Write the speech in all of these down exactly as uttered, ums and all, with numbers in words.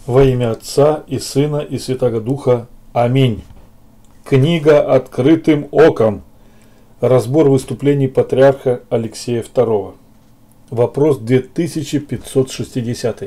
Во имя Отца и Сына и Святаго Духа. Аминь. Книга «Открытым оком». Разбор выступлений патриарха Алексея второго. Вопрос две тысячи пятьсот шестидесятый.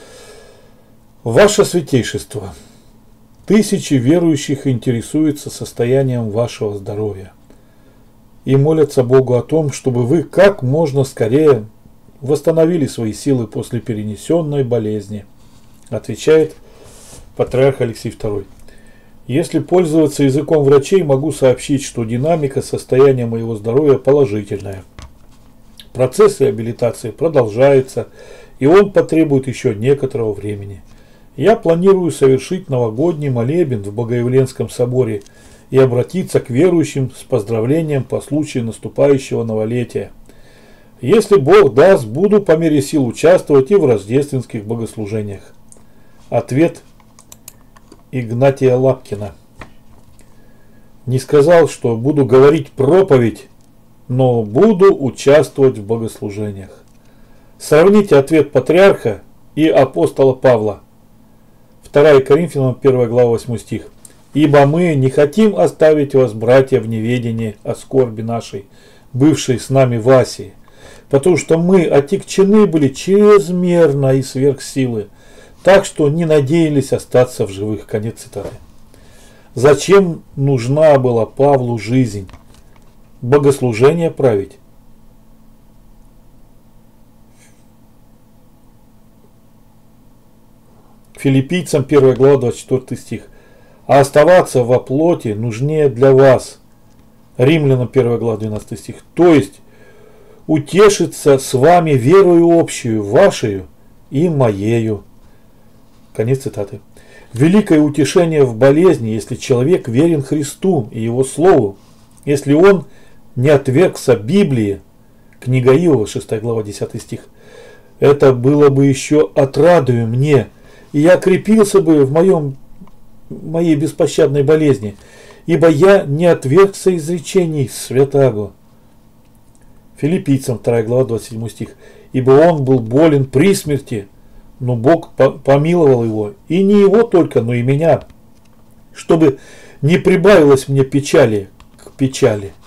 Ваше Святейшество, тысячи верующих интересуются состоянием вашего здоровья и молятся Богу о том, чтобы вы как можно скорее восстановили свои силы после перенесенной болезни. Отвечает патриарх Алексей второй. Если пользоваться языком врачей, могу сообщить, что динамика состояния моего здоровья положительная. Процесс реабилитации продолжается, и он потребует еще некоторого времени. Я планирую совершить новогодний молебен в Богоявленском соборе и обратиться к верующим с поздравлением по случаю наступающего новолетия. Если Бог даст, буду по мере сил участвовать и в рождественских богослужениях. Ответ Игнатия Лапкина. Не сказал, что буду говорить проповедь, но буду участвовать в богослужениях. Сравните ответ патриарха и апостола Павла. вторая Коринфянам первая глава восьмой стих. «Ибо мы не хотим оставить вас, братья, в неведении о скорби нашей, бывшей с нами в Асии, потому что мы отягчены были чрезмерно и сверх силы, так что не надеялись остаться в живых». Конец цитаты. Зачем нужна была Павлу жизнь? Богослужение править? Филиппийцам первая глава двадцать четвёртый стих. А оставаться во плоти нужнее для вас. Римлянам первая глава двенадцатый стих. То есть утешиться с вами верою общую, вашею и моею. Конец цитаты. Великое утешение в болезни, если человек верен Христу и Его Слову, если он не отвергся Библии, книга Иова, шестая глава, десятый стих, это было бы еще отрадою мне, и я крепился бы в моем, моей беспощадной болезни, ибо я не отвергся изречений святаго. Филиппийцам вторая глава, двадцать седьмой стих. Ибо он был болен при смерти, но Бог помиловал его, и не его только, но и меня, чтобы не прибавилось мне печали к печали.